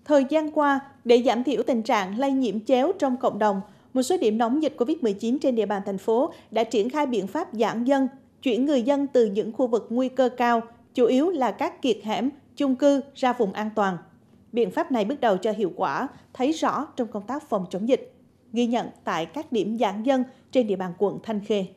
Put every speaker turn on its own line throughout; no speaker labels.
Thời gian qua, để giảm thiểu tình trạng lây nhiễm chéo trong cộng đồng, một số điểm nóng dịch Covid-19 trên địa bàn thành phố đã triển khai biện pháp giãn dân, chuyển người dân từ những khu vực nguy cơ cao, chủ yếu là các kiệt hẻm, chung cư ra vùng an toàn. Biện pháp này bước đầu cho hiệu quả, thấy rõ trong công tác phòng chống dịch, ghi nhận tại các điểm giãn dân trên địa bàn quận Thanh Khê.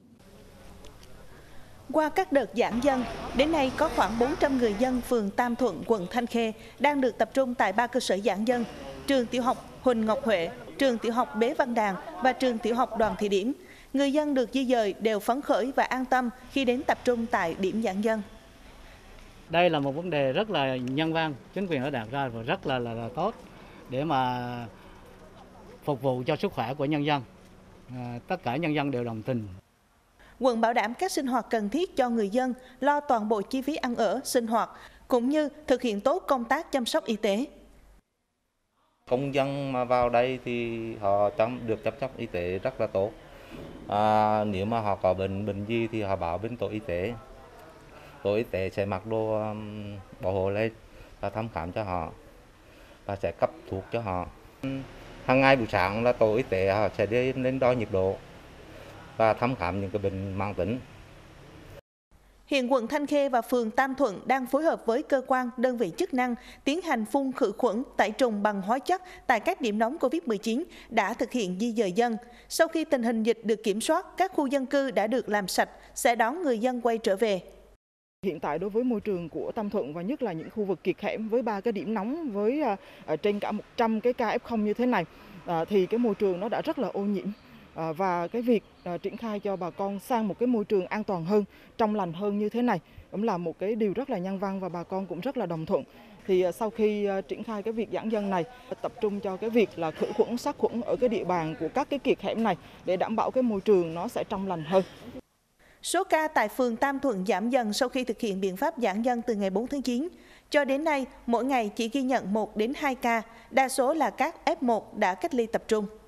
Qua các đợt giãn dân, đến nay có khoảng 400 người dân phường Tam Thuận, quận Thanh Khê đang được tập trung tại 3 cơ sở giãn dân: trường tiểu học Huỳnh Ngọc Huệ, trường tiểu học Bế Văn Đàn và trường tiểu học Đoàn Thị Điểm. Người dân được di dời đều phấn khởi và an tâm khi đến tập trung tại điểm giãn dân.
Đây là một vấn đề rất là nhân văn, chính quyền đã đặt ra và rất là tốt để mà phục vụ cho sức khỏe của nhân dân. Tất cả nhân dân đều đồng tình.
Quận bảo đảm các sinh hoạt cần thiết cho người dân, lo toàn bộ chi phí ăn ở, sinh hoạt, cũng như thực hiện tốt công tác chăm sóc y tế.
Công dân mà vào đây thì họ được chăm sóc y tế rất là tốt. Nếu mà họ có bệnh gì thì họ báo bên tổ y tế. Tổ y tế sẽ mặc đồ bảo hộ lên và thăm khám cho họ và sẽ cấp thuốc cho họ. Hàng ngày buổi sáng là tổ y tế họ sẽ đi lên đo nhiệt độ và thăm khám những cái bệnh mãn tính.
Hiện quận Thanh Khê và phường Tam Thuận đang phối hợp với cơ quan, đơn vị chức năng tiến hành phun khử khuẩn, tẩy trùng bằng hóa chất tại các điểm nóng Covid-19 đã thực hiện di dời dân. Sau khi tình hình dịch được kiểm soát, các khu dân cư đã được làm sạch, sẽ đón người dân quay trở về.
Hiện tại đối với môi trường của Tam Thuận và nhất là những khu vực kiệt hẻm với 3 cái điểm nóng với trên cả 100 cái ca F0 như thế này thì cái môi trường nó đã rất là ô nhiễm. Và cái việc triển khai cho bà con sang một cái môi trường an toàn hơn, trong lành hơn như thế này cũng là một cái điều rất là nhân văn và bà con cũng rất là đồng thuận. Thì sau khi triển khai cái việc giãn dân này, tập trung cho cái việc là khử khuẩn, sát khuẩn ở cái địa bàn của các cái kiệt hẻm này để đảm bảo cái môi trường nó sẽ trong lành hơn.
Số ca tại phường Tam Thuận giảm dần sau khi thực hiện biện pháp giãn dân từ ngày 4 tháng 9. Cho đến nay, mỗi ngày chỉ ghi nhận 1 đến 2 ca, đa số là các F1 đã cách ly tập trung.